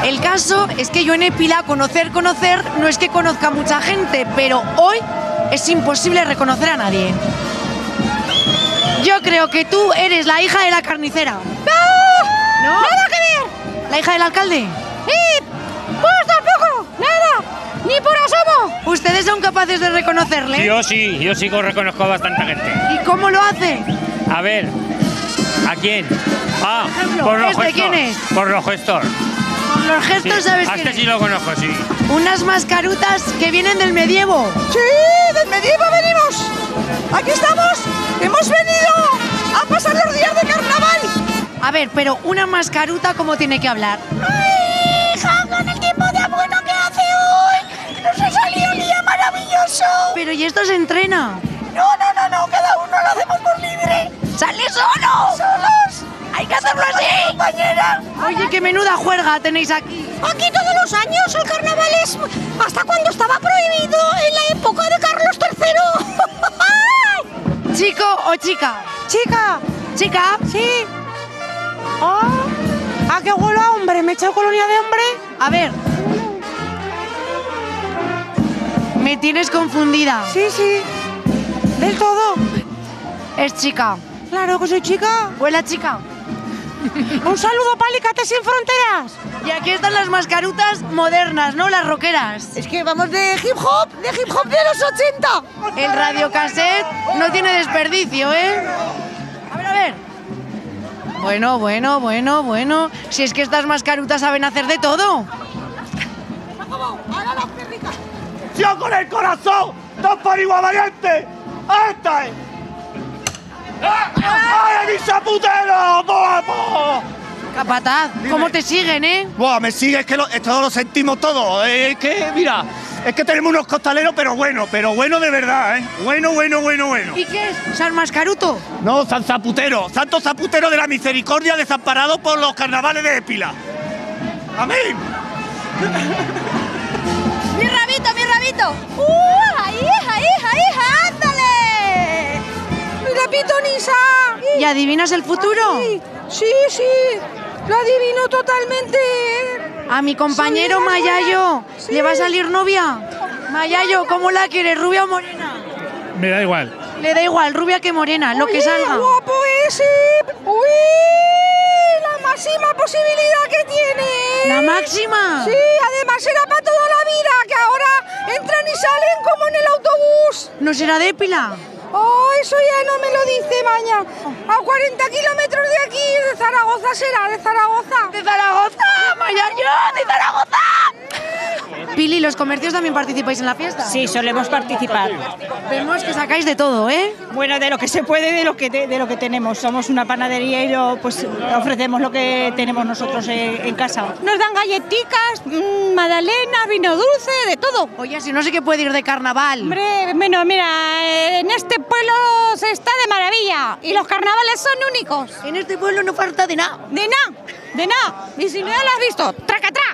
El caso es que yo en Épila, conocer, no es que conozca mucha gente, pero hoy es imposible reconocer a nadie. Yo creo que tú eres la hija de la carnicera. ¡No! ¿No? ¡Nada que ver! ¿La hija del alcalde? ¡Sí! ¡Pues tampoco! ¡Nada! ¡Ni por asomo! ¿Ustedes son capaces de reconocerle? Yo sí que reconozco a bastante gente. ¿Y cómo lo hace? A ver, ¿a quién? Ah, ejemplo, por los ¿este gestos. quién es? Por los gestos. Con los gestos, Sí, ¿sabes a quién este es? sí lo conozco, sí. Unas mascarutas que vienen del medievo. ¡Sí! ¡Del medievo venimos! ¡Aquí estamos! ¡Hemos venido a pasar los días de carnaval! A ver, pero una mascaruta, ¿cómo tiene que hablar? ¡Ay, hija, con el tiempo de bueno que hace hoy! ¡Nos ha salido un día maravilloso! Pero ¿y esto se entrena? No, cada uno lo hacemos por libre. ¡Sale solo! ¡Solos! ¡Hay que hacerlo así! ¡Compañera! Oye, qué menuda juerga tenéis aquí. Aquí todos los años el carnaval es hasta cuando estaba prohibido en la época de Carlos III. ¿Chico o chica? Chica, ¿Chica? sí. ¿A qué huele a hombre? ¿Me he echado colonia de hombre? A ver. Me tienes confundida. Sí. Del todo. Es chica. Claro que soy chica. ¿Huele chica? Un saludo para Alicante sin fronteras. Y aquí están las mascarutas modernas, ¿no? Las rockeras. Es que vamos de hip hop de los 80. El radiocassette no tiene desperdicio, ¿eh? A ver. Bueno. Si es que estas mascarutas saben hacer de todo. ¡Yo con el corazón! ¡Dos por igual valiente! ¡Esta es! ¡Ay, mi saputero! ¡Vamos! Capataz, ¿cómo te siguen, eh? Buah, me sigue, es que esto lo sentimos todo. Es que, mira, es que tenemos unos costaleros, pero bueno de verdad, ¿eh? Bueno. ¿Y qué es? ¿San Mascaruto? No, San Zaputero, Santo Zaputero de la Misericordia, desamparado por los carnavales de Épila. ¡Amén! ¡Mi rabito! ¡Ahí! ¡Ándale! ¡Mira, pitonisa! ¿Y adivinas el futuro? Sí, lo adivino totalmente. A mi compañero Soy la Mayayo, sí. ¿le va a salir novia? Mayayo, ¿cómo la quieres, rubia o morena? Me da igual. Le da igual, rubia que morena, lo que Oye, salga. guapo ese. ¡Uy! La máxima posibilidad que tiene. ¿La máxima? Sí, además era para toda la vida, que ahora entran y salen como en el autobús. ¿No será de Épila? Oh, eso ya no me lo dice, maña. A 40 kilómetros de aquí, de Zaragoza será, de Zaragoza. ¡De Zaragoza! ¡Mayayo, de Zaragoza! Pili, ¿los comercios también participáis en la fiesta? Sí, solemos participar. Vemos que sacáis de todo, ¿eh? Bueno, de lo que se puede, de lo que tenemos. Somos una panadería y ofrecemos lo que tenemos nosotros en casa. Nos dan galletitas, magdalenas, vino dulce, de todo. Oye, si no sé qué puede ir de carnaval. Hombre, bueno, mira, en este pueblo se está de maravilla y los carnavales son únicos. En este pueblo no falta de nada. De nada. Y si no lo has visto, traca.